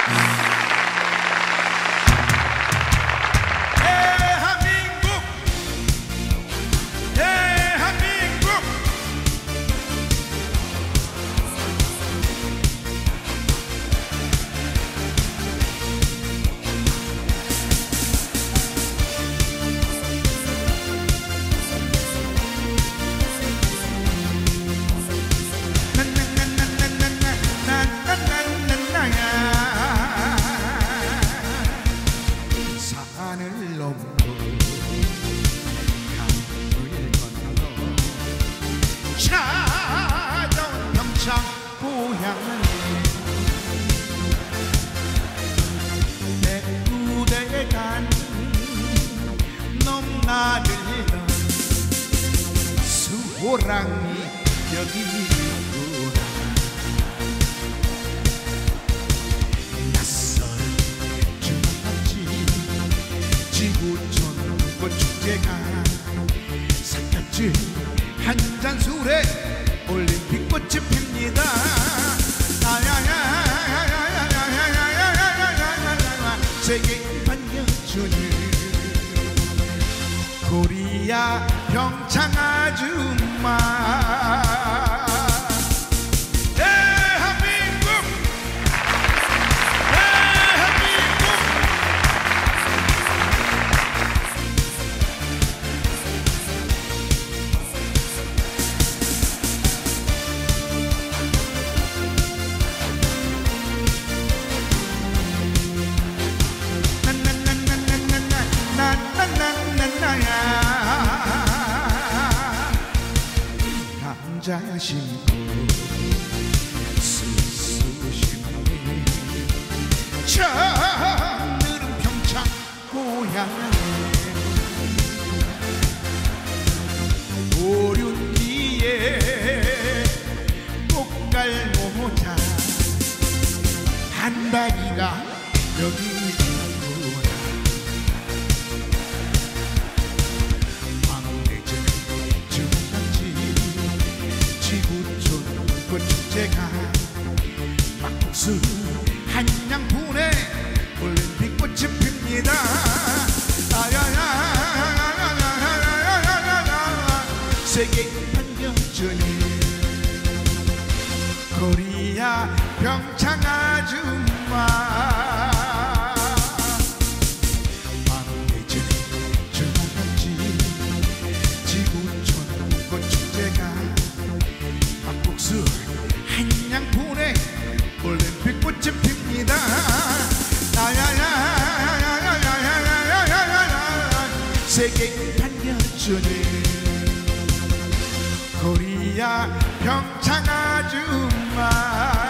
산을 넘고 강을 건너 찾아온 평창 고향을 내 부대에 간 넘나들던 수호랑이 여기구나. 지구촌 꽃축제가 삿갓집 한잔 술에 올림픽 꽃이 핍니다. 세계 반겨주는 코리아 평창 아줌마. 남자 신고 수수심이 저늘은 평창 고향에 오륜기에 꽃갈모자 한 다리가 여기 꽃축제가 막국수 한양분에 올림픽 꽃이 핍니다. 세계 반겨주는 코리아 평창 아줌마. 밤늦은 주말같이 지구촌 꽃축제가 막국수 한양분에 올림픽 꽃이 핍니다. 세계 반겨주는 코리아 평창 아줌마.